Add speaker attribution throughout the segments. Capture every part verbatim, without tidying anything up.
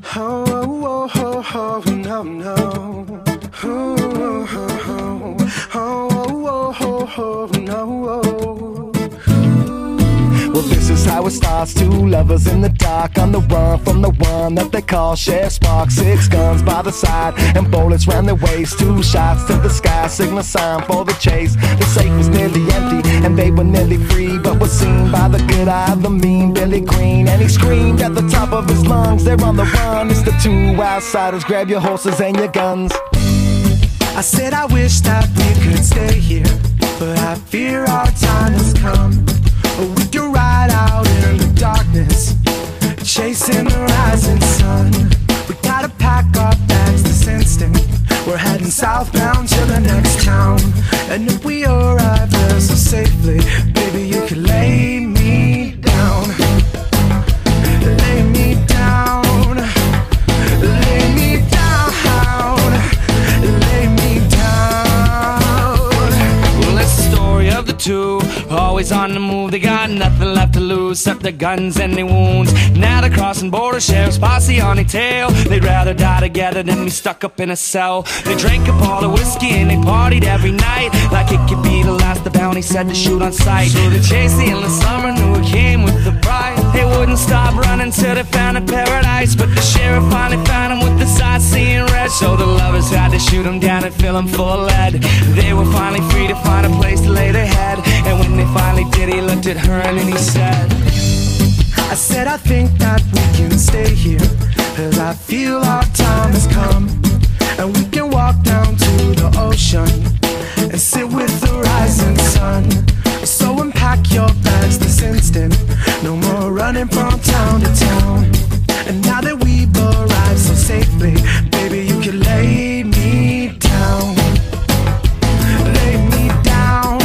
Speaker 1: Oh, oh, oh, oh, oh, no, no. Oh, oh, oh, oh, oh, oh, oh, no. Well, this is how it starts. Two lovers in the dark, on the run from the one that they call Chef Spark. Six guns by the side and bullets round their waist. Two shots to the sky, signal sign for the chase. The safe was nearly empty and they were nearly free, but was seen by the good eye of the mean Billy Green. And he screamed at the top of his lungs, they're on the run. It's the two outsiders, grab your horses and your guns. I said I wish that we could stay here, but I fear our time has come. We can ride out in the darkness, chasing the rising sun. We gotta pack our bags this instant. We're heading southbound to the next town. And if we arrive there so safely, baby, you can lay me down. Lay me down. Lay me down. Lay me down.
Speaker 2: Well, it's the story of the two, always on the move. They got nothing left to lose except their guns and their wounds. Now they're crossing border, sheriff's posse on their tail. They'd rather die together than be stuck up in a cell. They drank up all the whiskey and they partied every night, like it could be the last. The bounty said to shoot on sight. So they chased the endless summer, knew it came with the pride. They wouldn't stop running till they found a paradise, but the sheriff finally found him with the sight seeing red. So the lovers had to shoot him down and fill him full of lead. They were finally free to find a place to lay their head. And when they finally did, he looked at her and then he said,
Speaker 1: I said I think that we can stay here, cause I feel our time has come. And we can walk down to the ocean and sit with the rising sun. So unpack your bags this instant, no more running from town to town. And now that we've arrived so safely, baby, you can lay me down. Lay me down.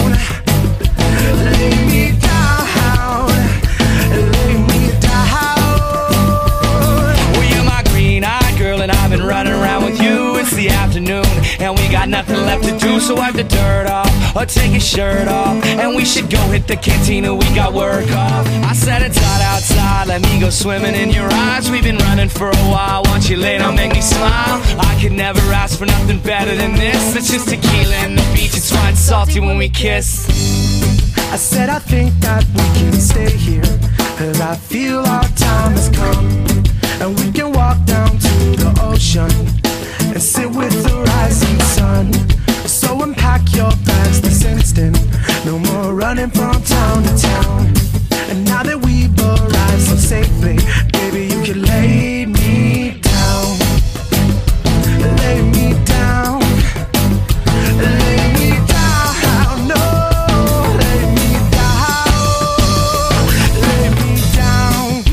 Speaker 1: Lay me down. Lay me down.
Speaker 2: well, you're my green-eyed girl and I've been running around with you. It's the afternoon and we got nothing left to do, so wipe the dirt off or take your shirt off, and we should go hit the cantina, we got work off. I said it's hot outside, let me go swimming in your eyes. We've been running for a while, won't you lay down, make me smile. I could never ask for nothing better than this. It's just tequila and the beach, it's fine salty when we kiss.
Speaker 1: I said I think that we can stay here, cause I feel our time has come. And we can walk down to the ocean and sit with the rising sun. So unpack your bags this instant, no more running from town to town. And now that we've arrived so safely, baby, you can lay me down. Lay me down. Lay me down. No. Lay me down. Lay me down.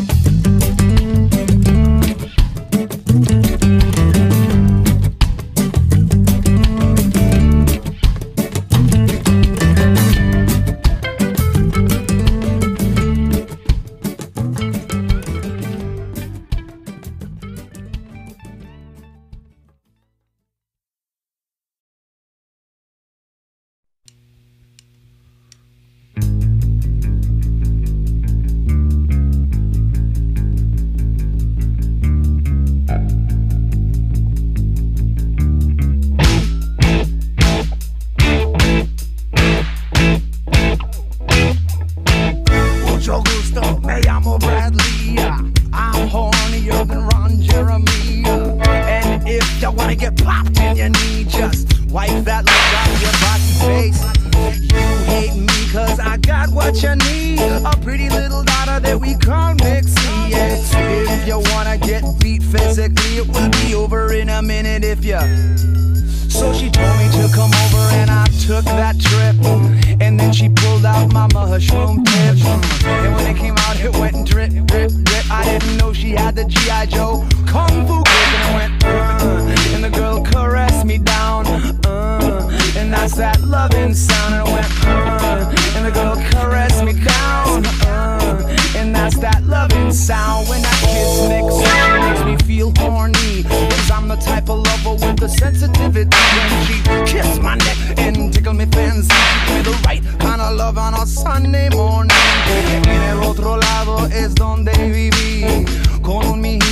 Speaker 1: Sensitivity when she kissed my neck and tickled me fancy with the right kind of love on a Sunday morning. En el otro lado es donde viví con un mijita que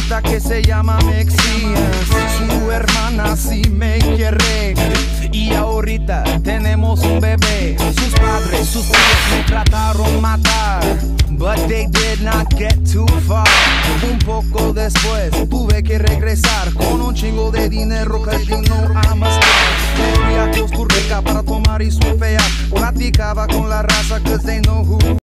Speaker 3: se llama Mexías. Su hermana sí me quiere y ahorita tenemos un bebé. Sus padres, sus tíos me trataron matar, but they did not get too far. Un poco después tuve que regresar con un chingo de dinero que you know I'm a star. Fui a Costa Rica para tomar y surfear. Platicaba con la raza cause they know who